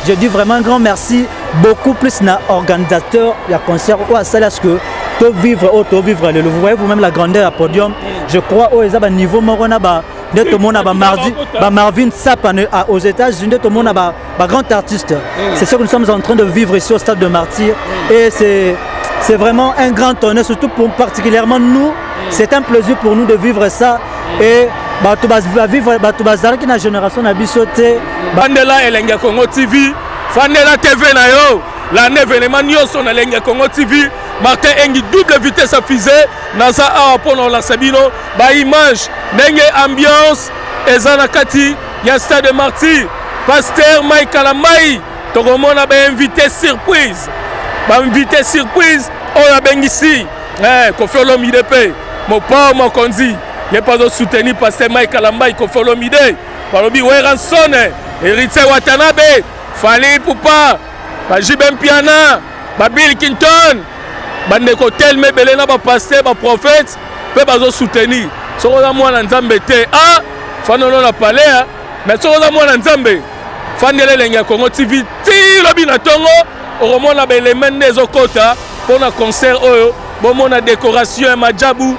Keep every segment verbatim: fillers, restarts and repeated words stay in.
je dis vraiment un grand merci beaucoup plus na organisateur il y a concert ou à ça que to vivre ou to vivre le vous voyez vous-même la grandeur à podium je crois au ezaba niveau morona ba de tout le monde a mardi ba Marvin Sapp aux États-Unis tout le monde a ba grand artiste c'est ce que nous sommes en train de vivre ici au stade de Martyrs et c'est c'est vraiment un grand honneur surtout pour particulièrement nous c'est un plaisir pour nous de vivre ça et bah tu vas vivre bah tu vas dans la génération na bisoté bandela elenga Congo T V Fandela T V na yo l'année événement nyonso na elenga Congo T V Martin Engi double vitesse à fusée naza awa pono la sabino ba image ndenge ambiance ezana kati ya stade de Martyrs pasteur Mike Kalamai tokomona ba invité surprise ba invité surprise oya bengisi eh ko fait l'homme de paix mon pas mon konzi il pas de soutenir pasteur Mike Kalamai ko fait l'homme de balobi Weranson héritier Watanabe Fali Poupa ba Jibem Piana ba Bill Clinton bandeko telme belena ba pasteur ba prophète pe bazo soutenir soko za mwana nzambe te ah fanono na palais mais soko za mwana nzambe fandele lenga Congo T V ti lobi na tongo oromona ba élément nezo kota pona concert oyo bomona décoration majabu.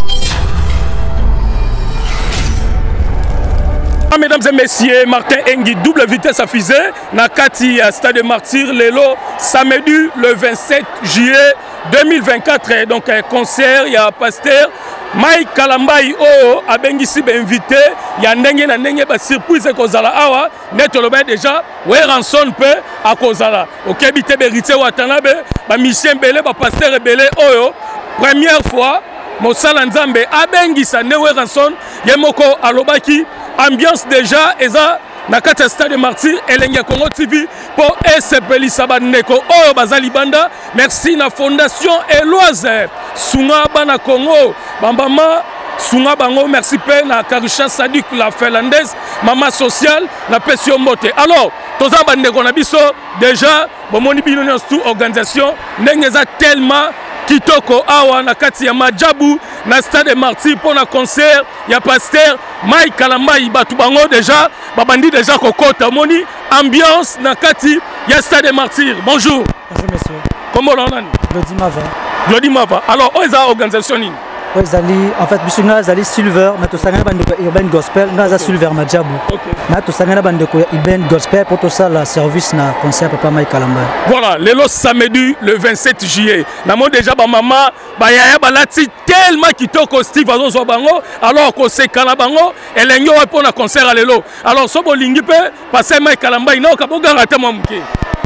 Mesdames et messieurs, Martin Engi, double vitesse à fusée, Nakati à Stade de Martyrs, Lelo, samedi le vingt-sept juillet deux mille vingt-quatre. Donc un concert, il y a pasteur Mike Kalambai oh abengisi be invité, il y a ndenge na ndenge ba surprise kozala awa, netoloba déjà, Weranson pe a kozala. OK bité berité Watanabe, ba Michel Belé, ba pasteur Belé oyo, première fois Mosala Nzambe abengisa ne Weranson, yemoko alobaki ambiance déjà eza na kati stade de Martyrs elenga Congo T V pour esepelisa bandeko oyo bazali banda merci na fondation Eloise Sunga bana Congo bambama Sunga bango merci pe na Karusha Sadik la finlandaise mama sociale na pesio mbote alors toza bandeko na biso déjà bomoni bino nyonso organisation ndenge za tellement kitoko awa na kati ya majabu na stade de Martyrs pour na concert ya pasteur Mike Kalambai batu bango déjà babandi déjà kokota moni ambiance na kati ya stade de Martyrs. Bonjour. Bonjour monsieur. Comment on a Glody Mava. Glody Mava. Alors oza organisation ni Oui, Zali, en fait, Bissuna Zali Silver, mais tout ça, on a Urban Gospel, on a Silver Majabu. Mais tout ça, on a Urban Gospel pour tout ça, le service na concert Papa Mike Kalambai. Voilà, le samedi le vingt-sept juillet. Namo déjà ba maman, ba yaya balati tellement kitoko Steve azo bango, alors qu'on sait Kalabango, et l'enyo pour na concert à lelo. Alors so bolingi pe, passer Mike Kalambai, non kaboga rata mamuke.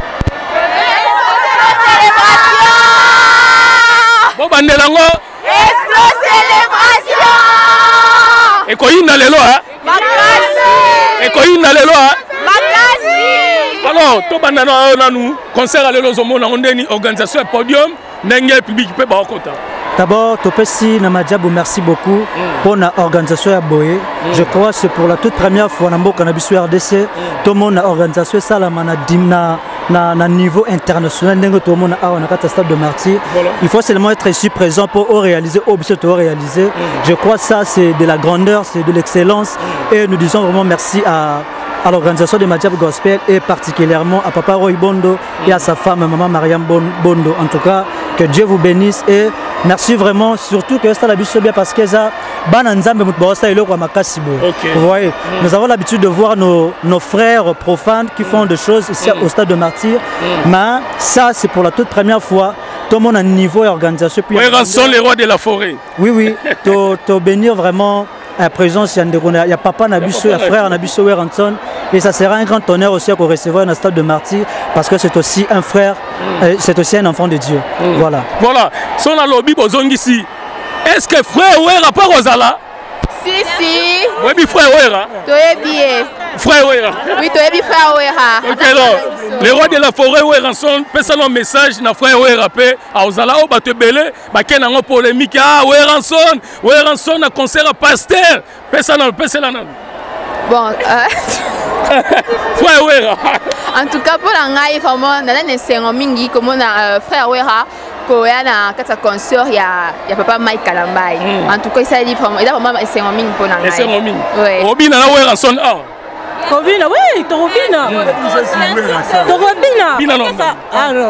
Bon bandelango. Extra célébration! Et quoi il n'a les lois? Et quoi il n'a les lois? Alors, tout le monde a nous concert à l'Elozomon, on a une organisation à podium, n'engel public peut pas au D'abord, Topesi Namadjabou, merci beaucoup mm. pour l'organisation à Boé. Mm. Je crois que c'est pour la toute première fois dans le cannabis R D C, tout le monde a organisé ça à un niveau international. Tout le monde a un stade de Martyrs. Voilà. Il faut seulement être ici présent pour réaliser, pour réaliser. Mm. Je crois que ça, c'est de la grandeur, c'est de l'excellence. Mm. Et nous disons vraiment merci à. à l'organisation de Madjab Gospel et particulièrement à Papa Roy Bondo et à sa femme Maman Mariam Bondo. En tout cas, que Dieu vous bénisse et merci vraiment, surtout que c'est la biche bien parce que ça, vous voyez, nous avons l'habitude de voir nos, nos frères profanes qui font des choses ici au stade de Martyrs, mais ça c'est pour la toute première fois. Tout le monde a un niveau et organisation. Oui, sont les rois de la forêt. Oui, oui, te bénir vraiment. À présence, il y a papa Nabiso, il y a frère Nabiso Weranson. Et ça sera un grand honneur aussi à recevoir dans le stade de Martyrs parce que c'est aussi un frère, mm. euh, c'est aussi un enfant de Dieu. Mm. Voilà. Voilà. Son lobby bozong ici. Est-ce que frère Wera pas Rosala? Si, si. Oui, mais frère Wera. Tu es bien. Frère Wera. Oui, tu es bien frère Wera. Ok, alors, les rois de la forêt Weranson, peut un message na frère Wera pe à Ozala au bate belé, ba ken en polémique ah Weranson, Weranson a concert à pasteur, peut ça non, peut ça non. Bon, euh... frère Wera. En tout cas pour la ngai vraiment na na sengo mingi comme na frère Wera. Quand il y a un concert, il y a Papa Mike Kalambai. En tout cas, il y a vraiment un mingi pour la ngai. Oui. Obi na Weranson ah. Robina, oui, Robina. Robina. Ah non.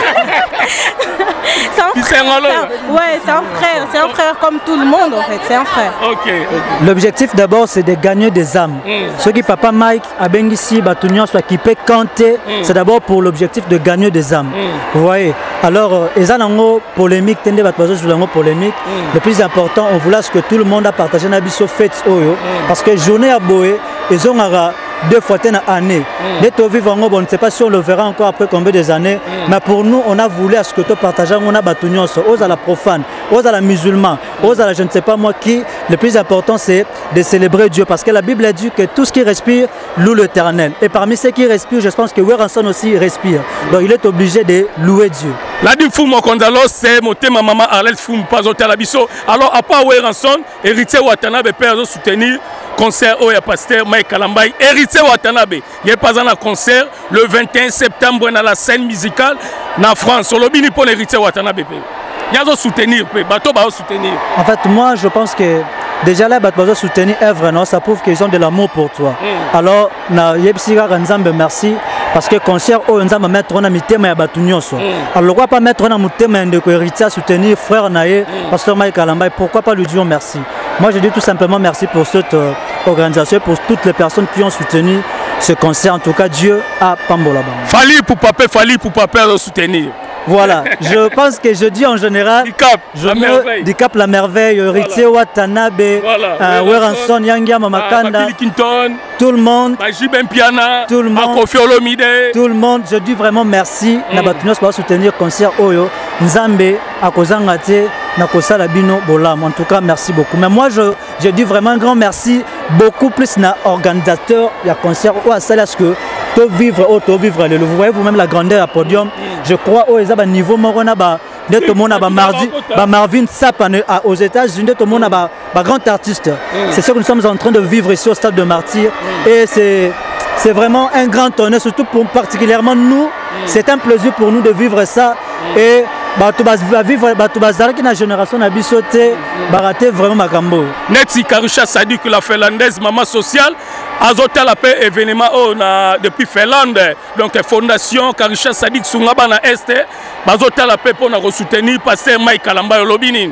C'est un frère. Ouais, c'est un frère. C'est un frère comme tout le monde en fait. C'est un frère. Ok. L'objectif d'abord c'est de gagner des âmes. Ce qui papa Mike a bien ici, Batunion soit qui peut canter, c'est d'abord pour l'objectif de gagner des âmes. Vous voyez. Alors, ils ont polémique, tendez sur polémique. Le plus important, on voulait que tout le monde a partagé na biso fête oyo parce que journée à Boé, ils ont deux fois une année. Les taux vivants, on ne sait pas si on le verra encore après combien des années, mais pour nous, on a voulu à ce que tu partages, on a battu aux à la profane, aux à la musulman, aux à la je ne sais pas moi qui. Le plus important, c'est de célébrer Dieu parce que la Bible a dit que tout ce qui respire loue l'Éternel. Et parmi ceux qui respirent, je pense que Weranson aussi respire. Donc il est obligé de louer Dieu. La dit fou mon condalo c'est mon thème maman Arlette fou pas au Talabiso. Alors à part Weranson, héritier Watanabe père soutenir concert au pasteur Mike Kalambai, héritier Watanabe. Il est pas en concert le vingt et un septembre dans la scène musicale en France. On lobby pour héritier Watanabe. Il y a soutenir, bateau va soutenir. En fait, moi je pense que déjà là, bateau soutenir œuvre, non, ça prouve qu'ils ont de l'amour pour toi. Mm. Alors, na yebsiga Nzambe merci parce que concert au Nzambe mettre on a mis thème ya batu nyonso. Alors pourquoi pas mettre on a thème de héritier soutenir frère naé pasteur Mike Kalambai, pourquoi pas lui dire merci. Moi je dis tout simplement merci pour cette euh, organisation, pour toutes les personnes qui ont soutenu ce concert. En tout cas, Dieu a Pambola. Fali pour papa, fali pour papa de soutenir. Voilà, je pense que je dis en général, Dicap, je la me merveille. Dicap la merveille, Héritier voilà. Watanabe, voilà. Weranson, Yangia, Mamakanda, tout le monde, Piana, tout le monde, tout le monde, je dis vraiment merci. Mm. Nabatunos pour soutenir le concert Oyo, Nzambe, Akozangate, Nakosa Labino, Bolam. En tout cas, merci beaucoup. Mais moi, je, je dis vraiment un grand merci, beaucoup plus na organisateur, il y a concert ou à celle que to vivre, auto vivre, vous voyez vous-même la grandeur à podium. Je crois au oh, niveau morona ba de tout le monde a Marvin Marvin Sapp aux États-Unis, tout le monde a un grand artiste. C'est ce que nous sommes en train de vivre ici au stade de Martyrs et c'est c'est vraiment un grand honneur, surtout pour particulièrement nous. C'est un plaisir pour nous de vivre ça et bah tu vas vivre bah tu vas qui na génération na bisoté baraté vraiment makambo. Neti Karusha Sadik la finlandaise maman sociale azota la paix événement oh, na depuis Finlande donc fondation Karusha Sadik Sungaba na Est bazota la paix pour na soutenir pasteur Mike Kalambai Lobinin.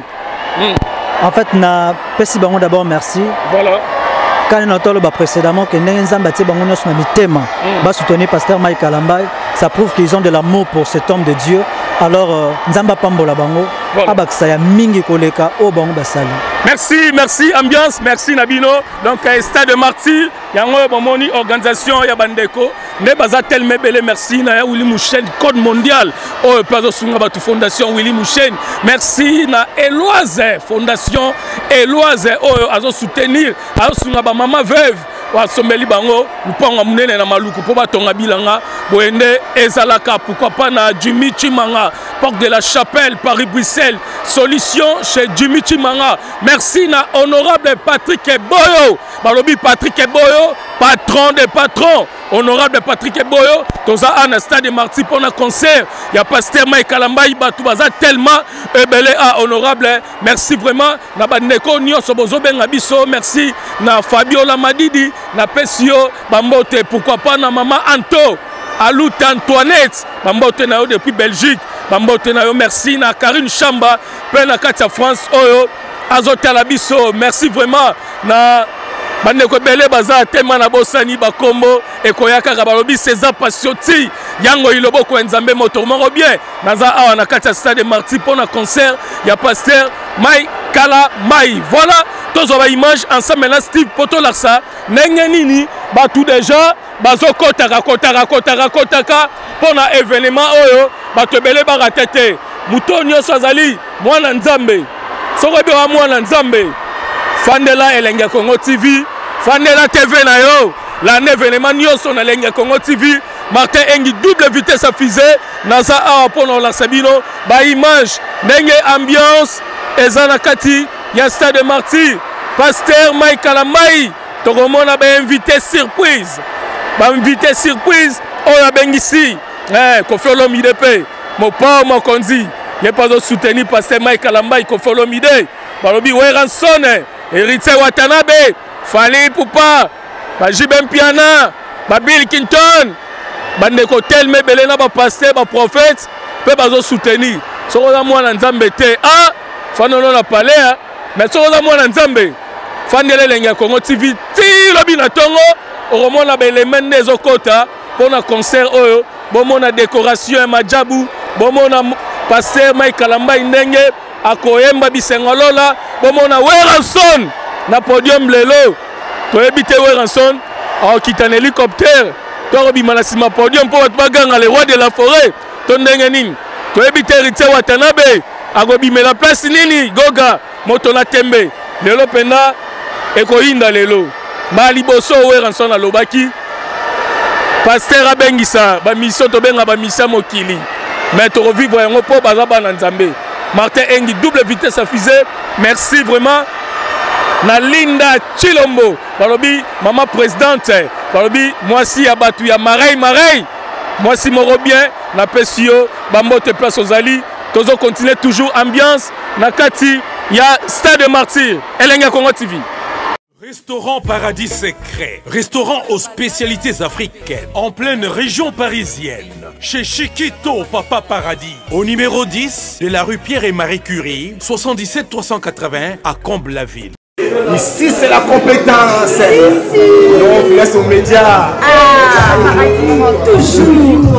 En fait na pesi bango d'abord merci. Voilà. Quand on a entendu précédemment que Nzamba Bango na mitema ba soutenir pasteur Mike Kalambai, ça prouve qu'ils ont de l'amour pour cet homme de Dieu. Alors Nzamba Pambola Bango abaksaya mingi koleka o bango basali. Merci, merci ambiance, merci Nabino. Donc stade de Martyrs, yango bomoni organisation ya bandeko ne baza tellement belle merci na ya Willy Mouchen code mondial o plazo sunga batu fondation Willy Mouchen. Merci na Eloise fondation Eloise o azo soutenir azo sunga ba mama veuve wa sombeli bango lupango munene na maluku po batonga bilanga boende ezalaka pourquoi pas na Jimmy Chimanga porte de la Chapelle Paris Bruxelles solution chez Jimmy Chimanga. Merci na honorable Patrick Boyo balobi Patrick Boyo patron des patrons honorable Patrick Boyo toza un stade de Martyrs pour un concert il y a pasteur Mike Kalambai batu baza tellement ebele à honorable merci vraiment na bandeko nyonso bozo benga biso merci na Fabiola Madidi na Pesio bambote pourquoi pas na maman Anto Alut Antoinette bambote na yo depuis Belgique bambote na yo merci na Karine Chamba pe na Katia France oyo azotala biso merci vraiment na bandeko bele baza tema na bosani bakombo ekoyaka balobi César Patioti yango iloboko Nzambe moto moko bien naza awa na Katia stade de Martyrs pour un concert ya pasteur Mike Kalambai. Voilà tous les images ensemble na Steve Potolarsa ndenge nini batu déjà bazokota rakota rakota rakotaka pour un événement oyo bato bele baratete muto nyonso azali mwana Nzambe sokobi wa mwana Nzambe fandela Elenga Congo T V fandela T V na yo la événement nyonso na Elenga Congo T V Martin Engi double vitesse à fusée naza awa pour la Sabino ba image ndenge ambiance ezana kati ya stade de Martyrs pasteur Mike Kalambai tokomona ba invité surprise ba invité surprise oya bengisi eh Koffi Olomide pe mo pa mo konzi ye pas de soutenir pasteur Mike Kalambai Koffi Olomide balobi Weranson héritier Watanabe Fali Poupa ba Jibem Piana, ba Bill Clinton, ba ndeko telme belé na ba pasteur, ba prophète, pe bazo soutenir. Soko za mwana nzambe te. Ah, fanono na palais, hein. Mais soko za mwana nzambe. Fandele lenga Congo T V ti lobi na tongo, oromona ba élément nezo kota pour na concert oyo, bomona décoration majabu, bomona pasteur Mike Kalamba ndenge akoyemba bisengolola, bomona Weranson na podium lelo. Toyebite Weranson a quitté un hélicoptère. Torobima na sima podium pour baganga le roi de la forêt. Tondenge nini. Toyebite Ritse Watanabe agobime la place nini goga moto na tembe. Lelo pena ekoinda lelo. Mali boso Weranson alobaki. Pasteur abengisa ba mission to benga ba mission mokili. Mais to revivre yango po bazaba na Nzambe. Martin Engi, double vitesse à fusée. Merci vraiment. Na Linda Chilombo, balobi maman présidente, balobi moi si abatu ya mareille mareille. Moi si moro bien na pesio bambo te place aux ali. Tozo continuer toujours ambiance na kati ya Stade Martyr. Elenga Congo T V. Restaurant Paradis Secret, restaurant aux spécialités africaines, en pleine région parisienne, chez Chiquito Papa Paradis, au numéro dix de la rue Pierre et Marie Curie, soixante-dix-sept trois cent quatre-vingts à Comble-la-Ville. Ici c'est la compétence. Ici. On vous laisse aux médias. Ah, toujours.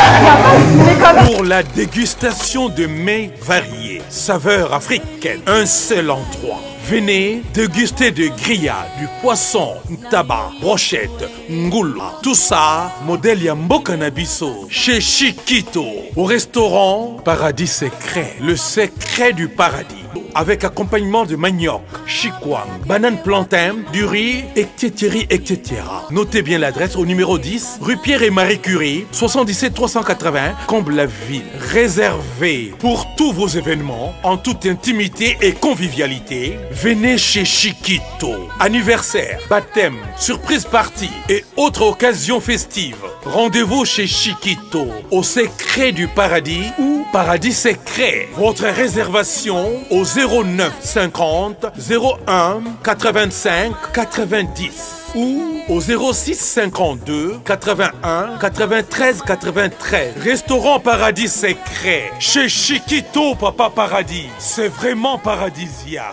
Ouais. Pour la dégustation de mets variés, saveurs africaines, un seul endroit. Venez déguster de grillades, du poisson, tabac, brochette, ngoula. Tout ça, modèle Yambo Cannabiso, chez Chiquito, au restaurant Paradis Secret, le secret du paradis. Avec accompagnement de manioc, chikwang, banane plantain, du riz, et cetera et cetera. Notez bien l'adresse au numéro dix, rue Pierre et Marie Curie, soixante-dix-sept trois cent quatre-vingts, Comble-la-Ville. Réservé pour tous vos événements, en toute intimité et convivialité. Venez chez Chiquito. Anniversaire, baptême, surprise party et autres occasions festives. Rendez-vous chez Chiquito, au secret du paradis ou Paradis Secret. Votre réservation au zéro neuf cinquante zéro un quatre-vingt-cinq quatre-vingt-dix ou au zéro six cinquante-deux quatre-vingt-un quatre-vingt-treize quatre-vingt-treize. Restaurant Paradis Secret, chez Chiquito Papa Paradis. C'est vraiment paradisiaque.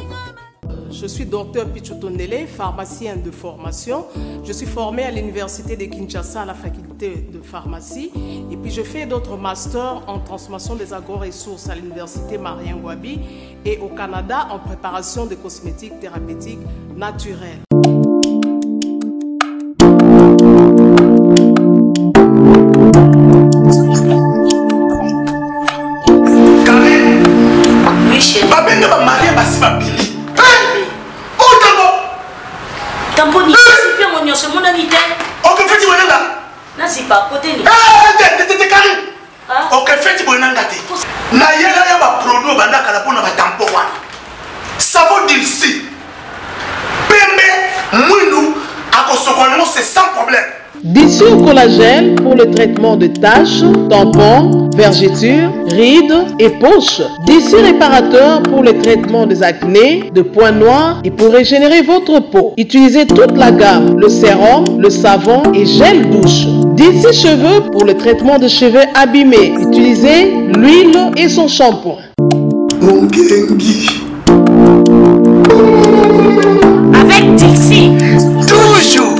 Je suis docteur Pichotondele, pharmacien de formation. Je suis formé à l'université de Kinshasa à la faculté de pharmacie. Et puis je fais d'autres masters en transformation des agro-ressources à l'université Marien Ngouabi et au Canada en préparation de cosmétiques thérapeutiques naturelles. Tamponi, c'est bien mon c'est mon ami. Ok, fais-tu bonheur là? Non, c'est pas côté. Ah, t'es t'es carré. Ok, fais-tu bonheur là? Na yela ya ba produit banda kala pona ba tampon wana. Savon d'ici. Pembe, mwindu, akosokolemo c'est sans problème. Dissure collagène pour le traitement de taches, tampons, vergetures, rides et poches. Dissure réparateur pour le traitement des acnés, de points noirs et pour régénérer votre peau. Utilisez toute la gamme, le sérum, le savon et gel douche. Dissure cheveux pour le traitement de cheveux abîmés. Utilisez l'huile et son shampoing. Avec Dixie, toujours.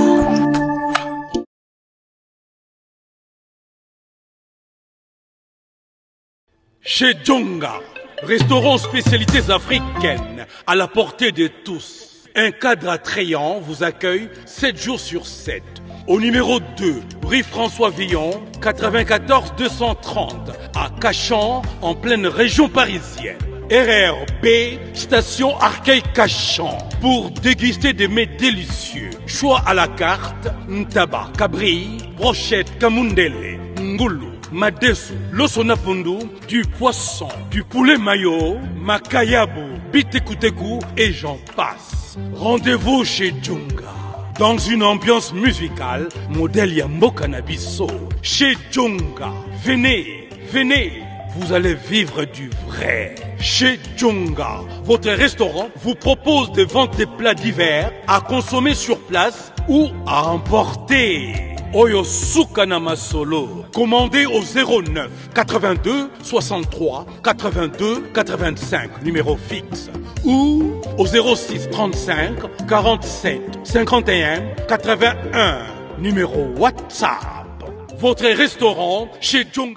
Chez Djonga, restaurant spécialités africaines, à la portée de tous. Un cadre attrayant vous accueille sept jours sur sept. Au numéro deux, rue François Villon, quatre-vingt-quatorze deux cent trente, à Cachan, en pleine région parisienne. R R B, station Arcueil-Cachan, pour déguster des mets délicieux. Choix à la carte, ntaba, cabri, brochette, kamundele, ngoulou, madesu, losonapundu, du poisson, du poulet mayo, makayabu, bitekuteku et j'en passe. Rendez-vous chez Djonga, dans une ambiance musicale, modèle Yambo Cannabiso. Chez Djonga, venez, venez, vous allez vivre du vrai. Chez Djonga, votre restaurant vous propose de vendre des plats divers à consommer sur place ou à emporter. Oyo Sukana Masolo. Commandez au zéro neuf quatre-vingt-deux soixante-trois quatre-vingt-deux quatre-vingt-cinq, numéro fixe. Ou au zéro six trente-cinq quarante-sept cinquante et un quatre-vingt-un, numéro WhatsApp. Votre restaurant chez Djonga.